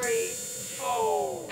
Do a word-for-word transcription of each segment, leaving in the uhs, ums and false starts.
three, four.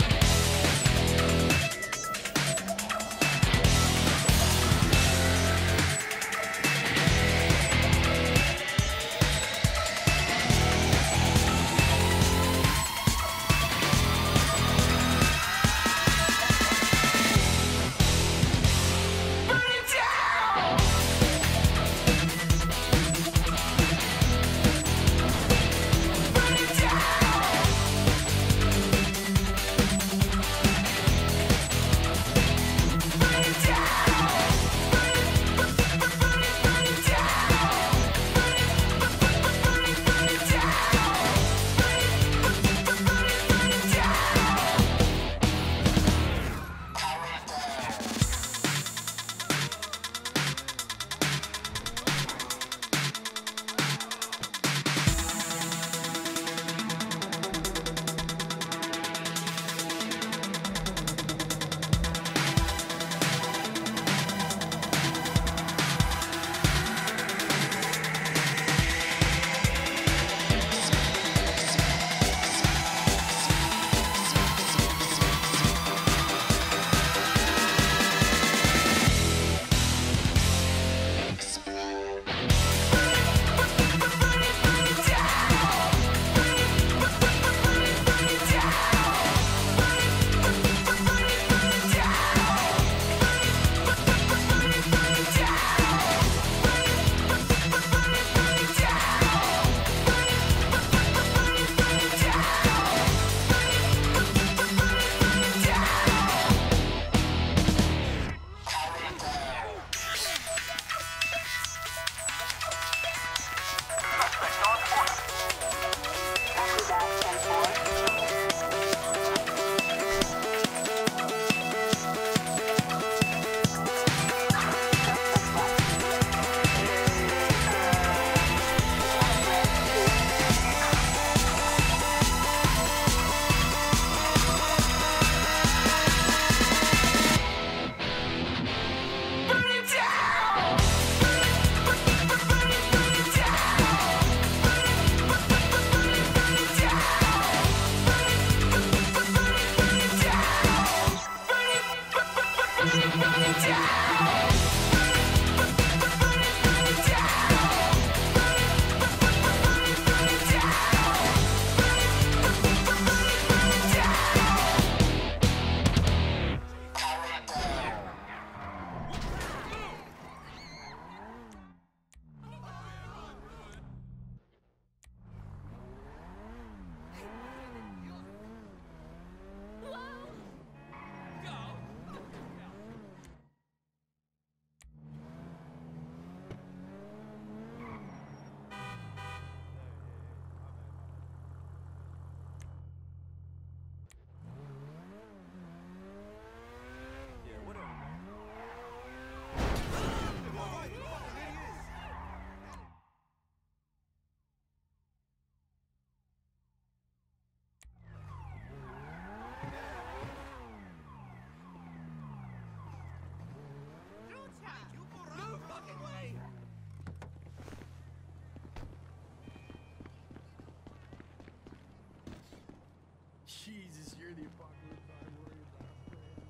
Jesus, you're the apocalypse. I'm worried about it.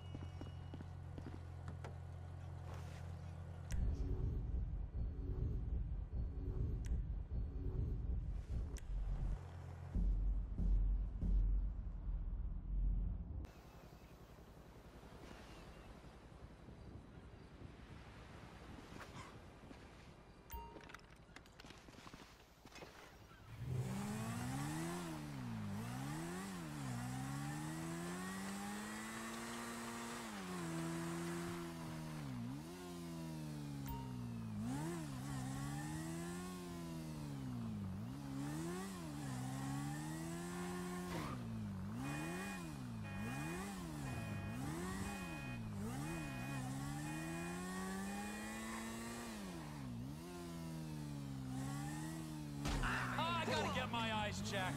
I gotta get my eyes checked.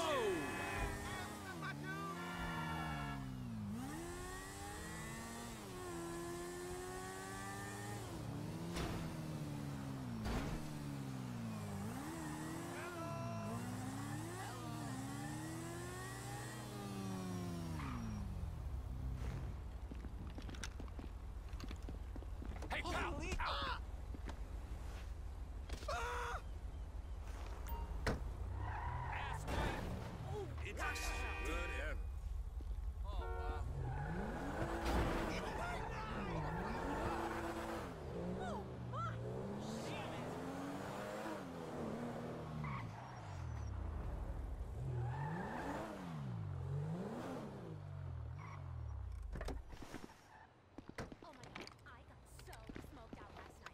Hey, pal! Holy- Ow. Ass wipe. Oh, it's a Whatever. Oh, wow. Oh, my! Damn it! Oh my god, I got so smoked out last night.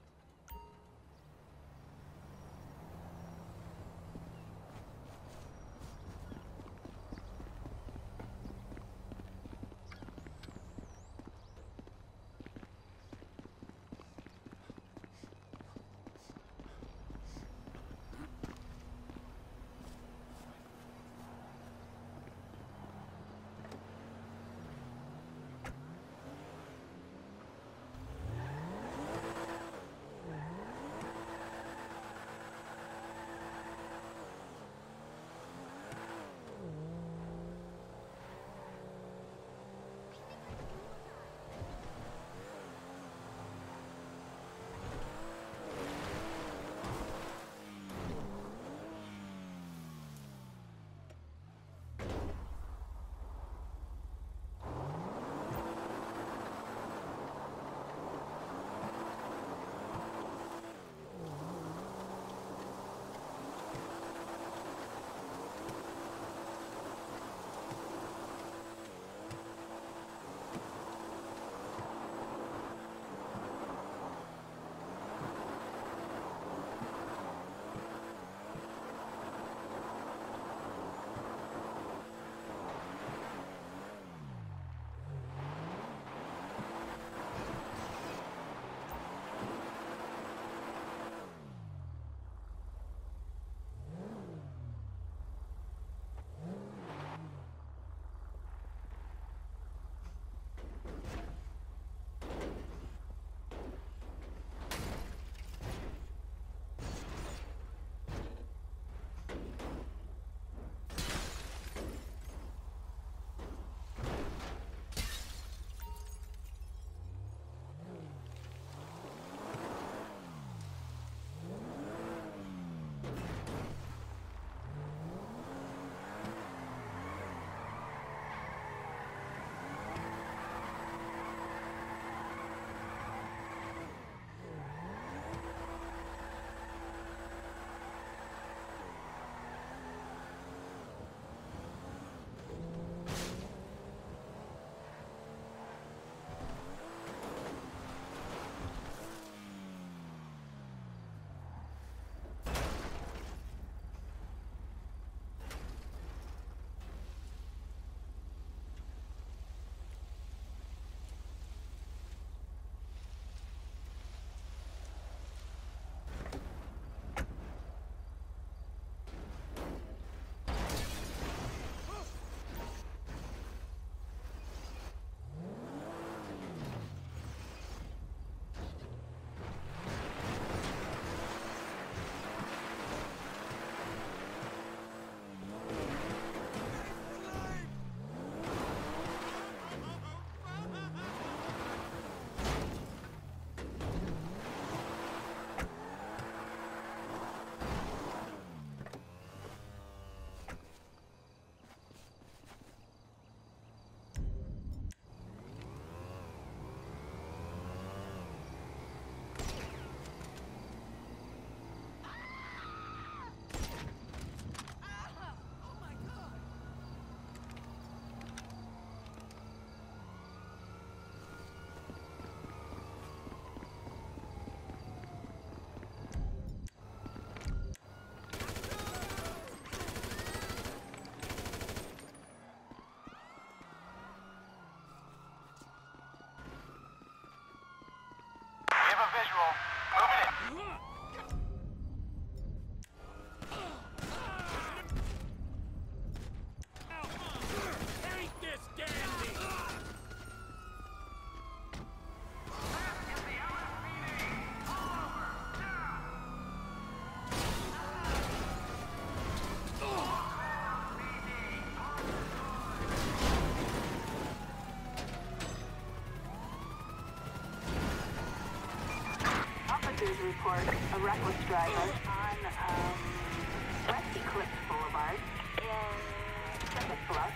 report a reckless driver on um, West Eclipse Boulevard in Pacific Bluff.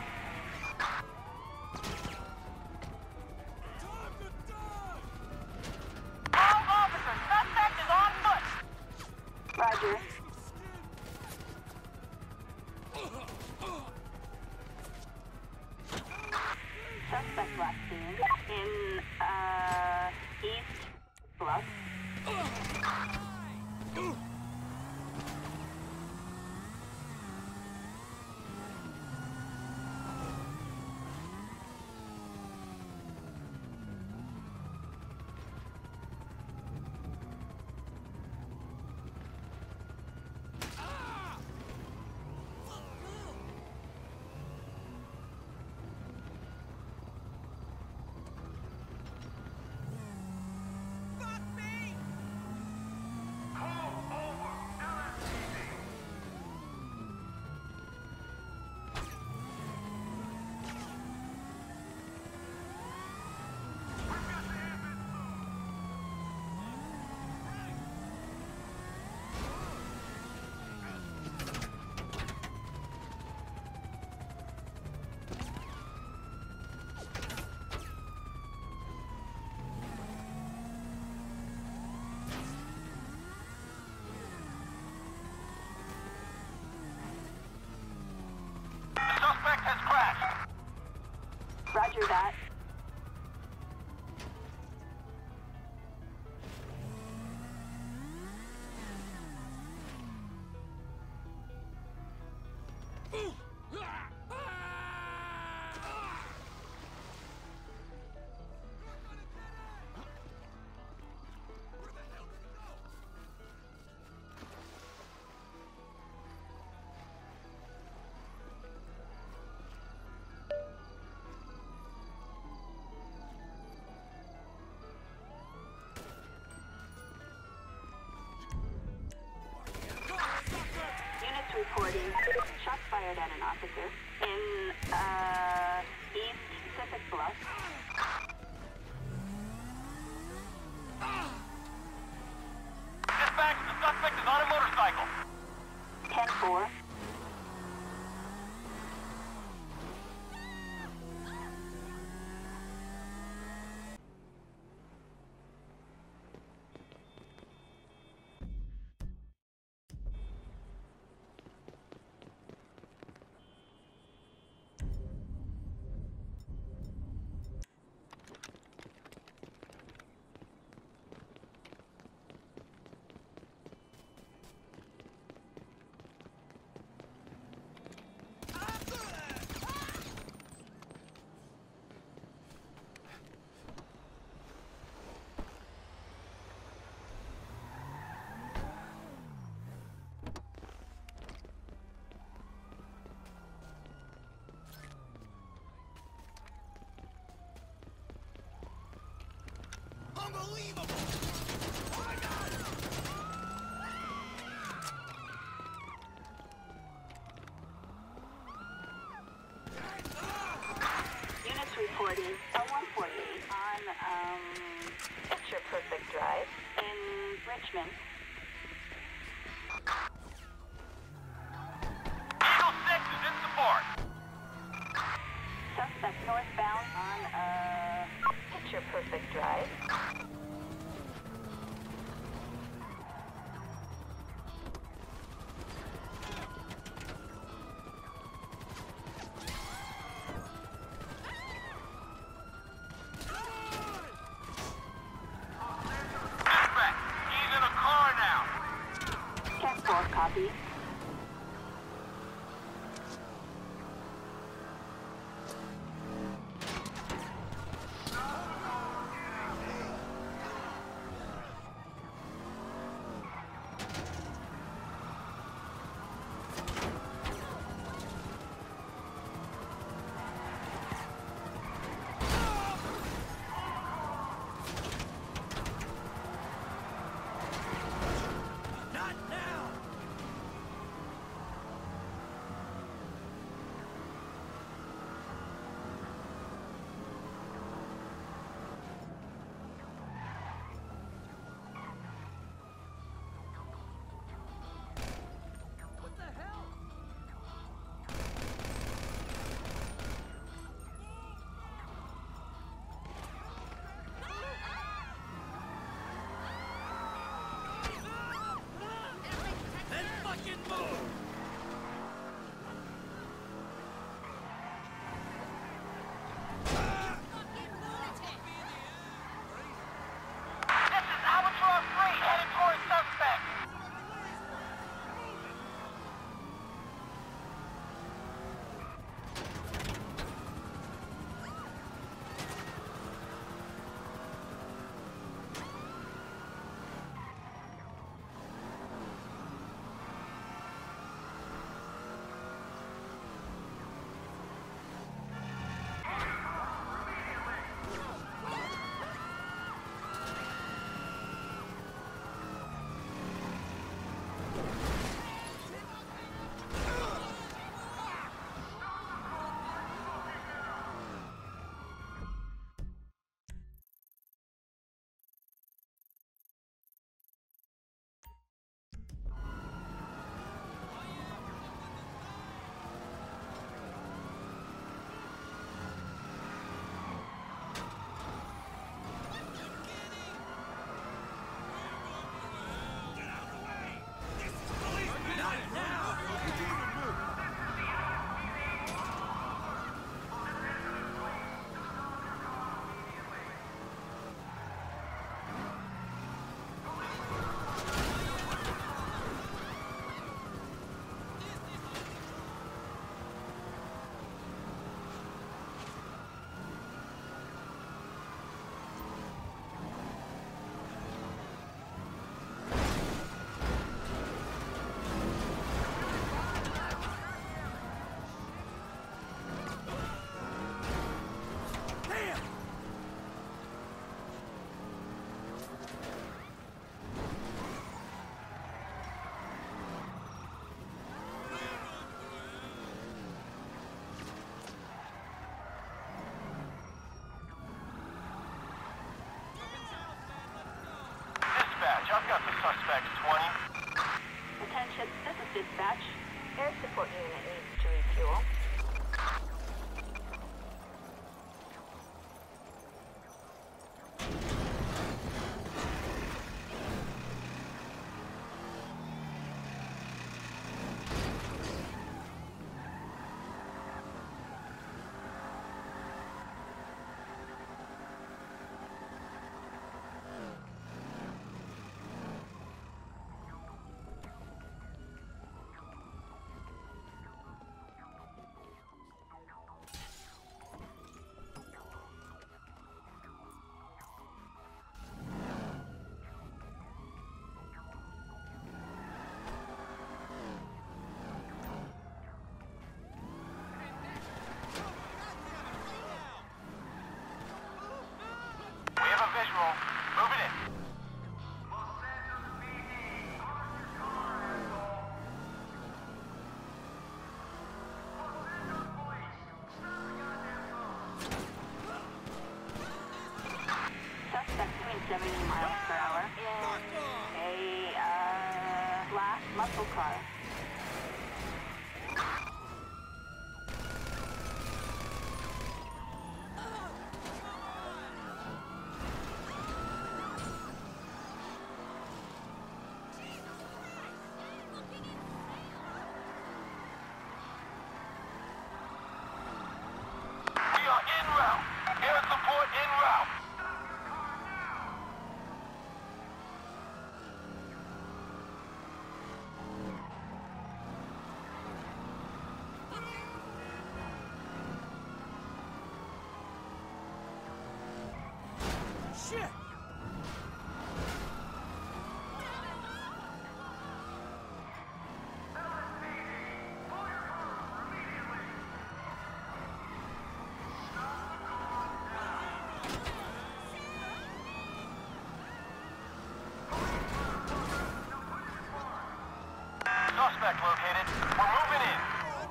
All officers, suspect is on foot. Roger. Suspect last seen in uh, East Bluff. Suspect has crashed. Roger that. Units reporting shots fired at an officer in uh, East Pacific Bluff. Dispatch, the suspect is on a motorcycle. ten four. Unbelievable! Units reporting L one forty-eight on um, Picture Perfect Drive in Richmond. Eagle six is in support. Suspect northbound on uh, Picture Perfect Drive. Dispatch, he's in a car now. ten four, copy. Not now! I've got the suspects, twenty. Attention, this is dispatch. Air support unit needs to refuel. We have a visual. Moving in. Suspect doing seventy miles per hour in a uh, black muscle car. We are en route. Air support en route. Shit! Suspect located. We're moving in.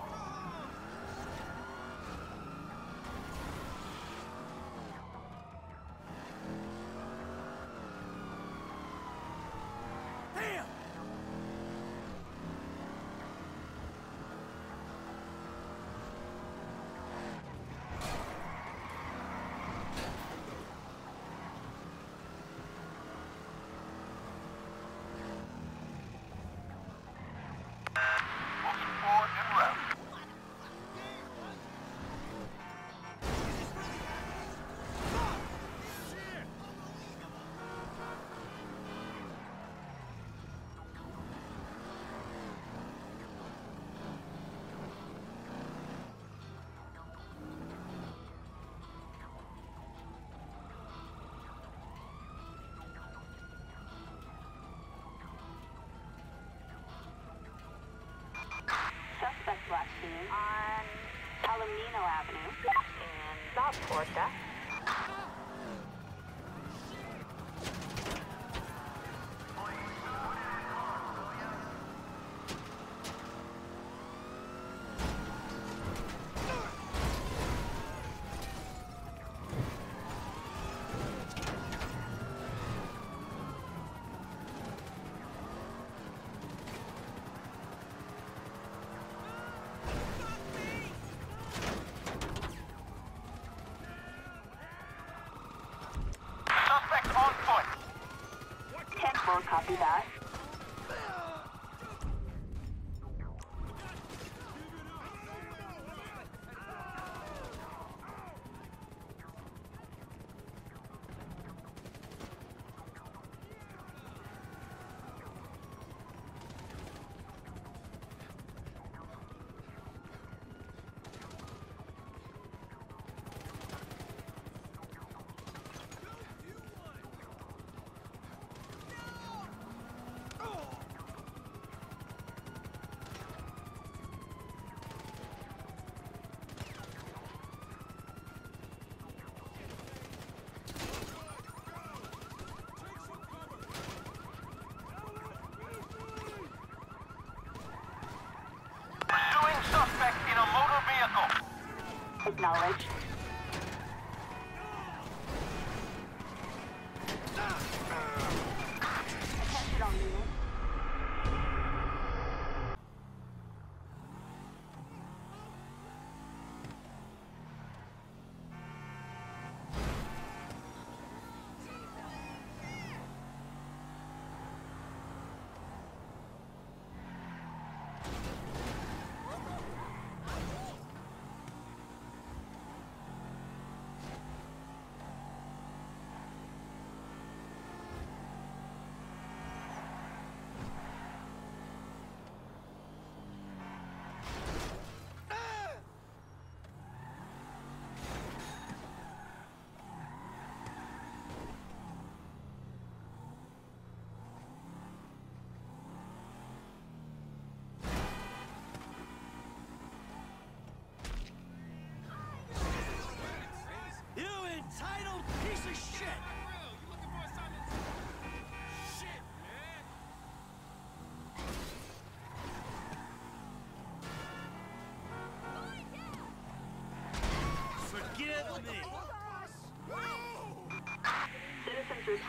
Damn! Multi-support en route. Suspect last seen on Palomino Avenue in South Porta. Suspect on foot. ten four, copy that. Pursuing suspect in a motor vehicle. Acknowledged.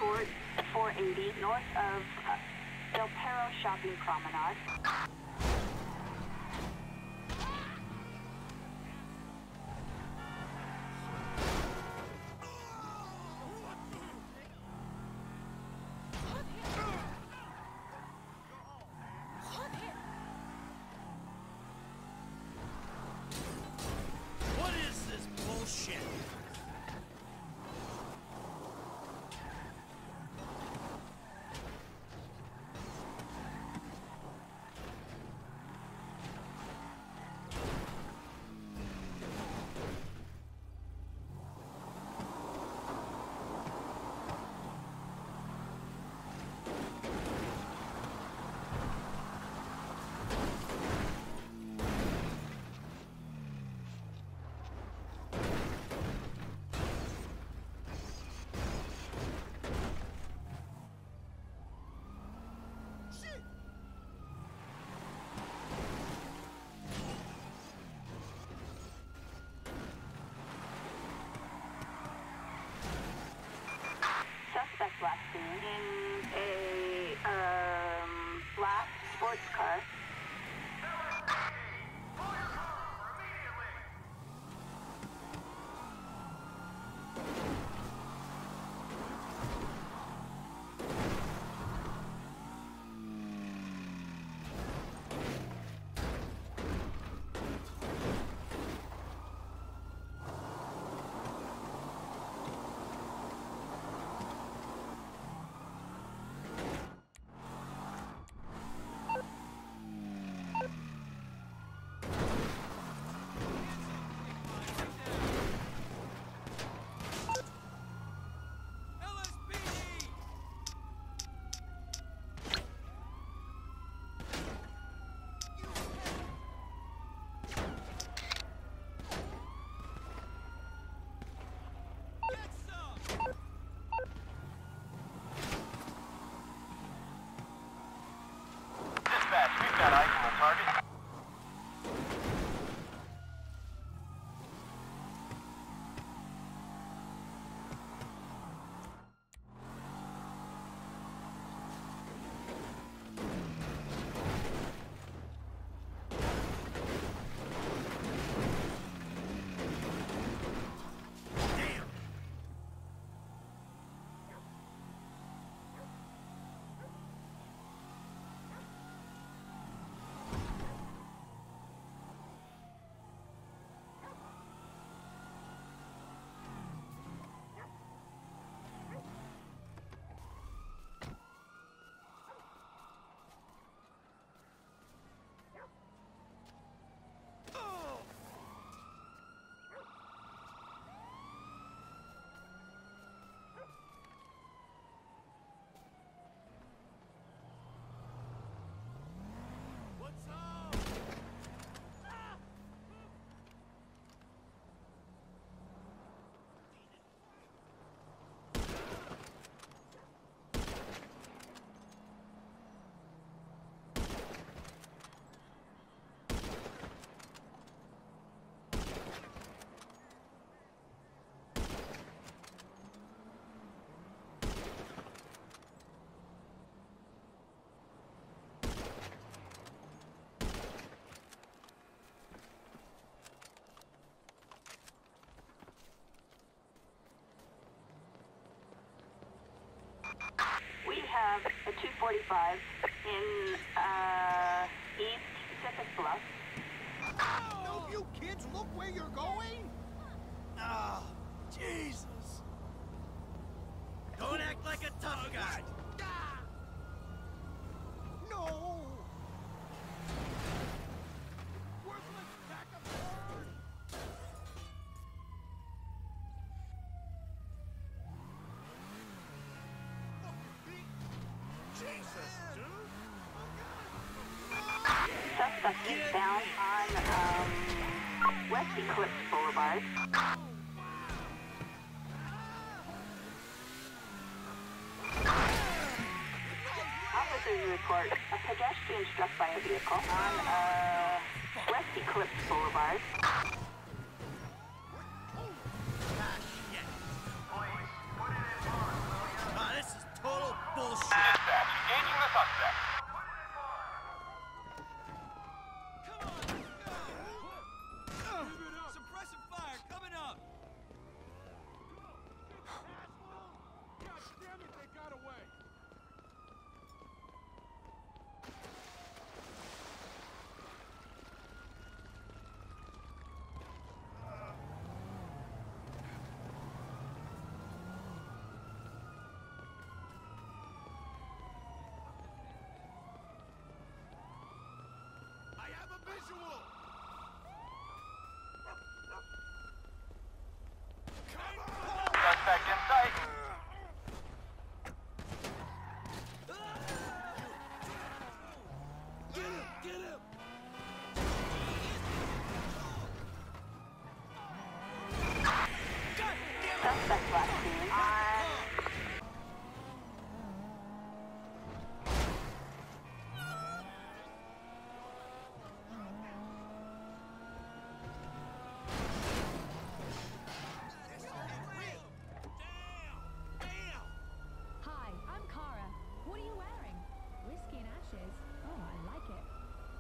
Ford four eighty, north of uh, Del Perro Shopping Promenade. What is this bullshit? Suspect last seen in a um, black sports car. L S P D! Get some! Dispatch, we've got eyes on the target. What's up? We have a two forty-five in uh, East Pacific Bluff. No, you kids, look where you're going! Oh, Jesus. Don't act like a tough guy. No! Worthless sack of corn! Jesus, dude. Suspect eastbound on um, West Eclipse Boulevard. Officers report a pedestrian struck by a vehicle on uh, West Eclipse Boulevard. Ah, shit. Ah, this is bullshit. Dispatch, engaging the suspect. Suppressive fire coming up. God damn it, they got away. I have a visual. Suspect in sight. Get him! Get him! Suspect last seen on Hi, I'm Kara. What are you wearing? Whiskey and ashes. Oh, I like it.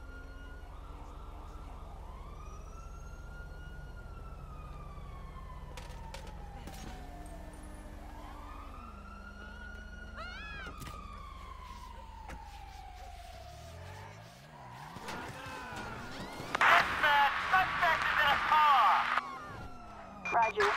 Dispatch, suspect is in a car. Roger.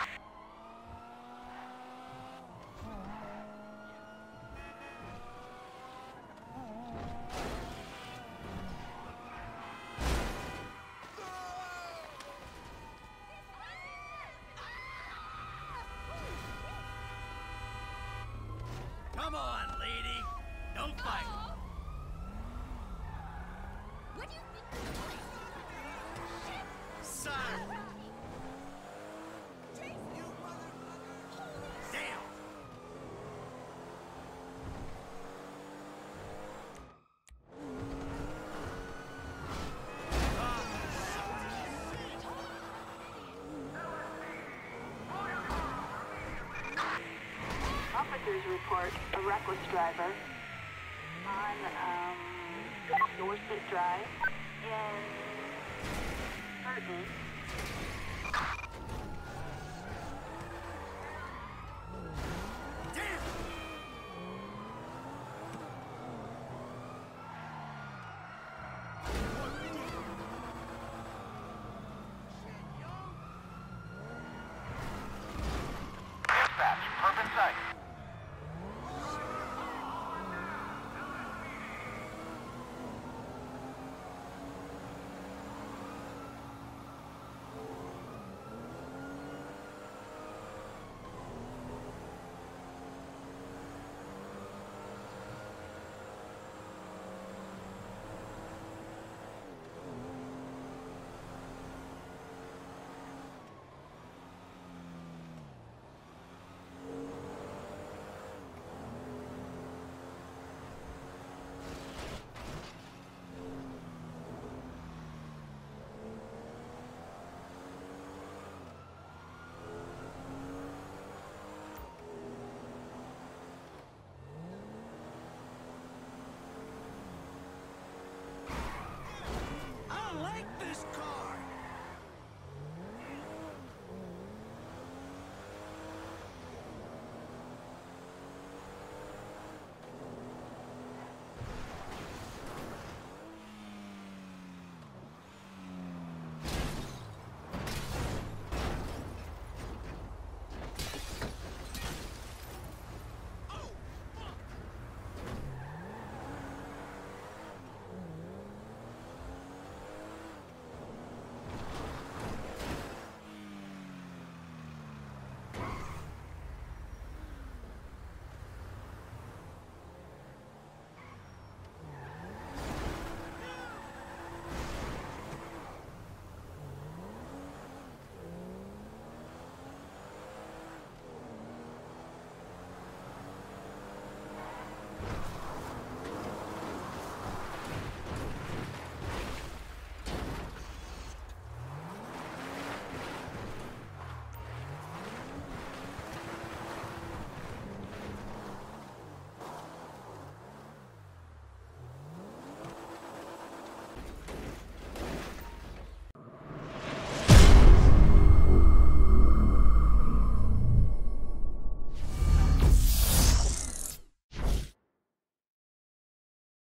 Come on, lady. Don't fight. What do you think you're doing? Son. Damn. Officers report a reckless driver on um, Dorset Drive in Burton.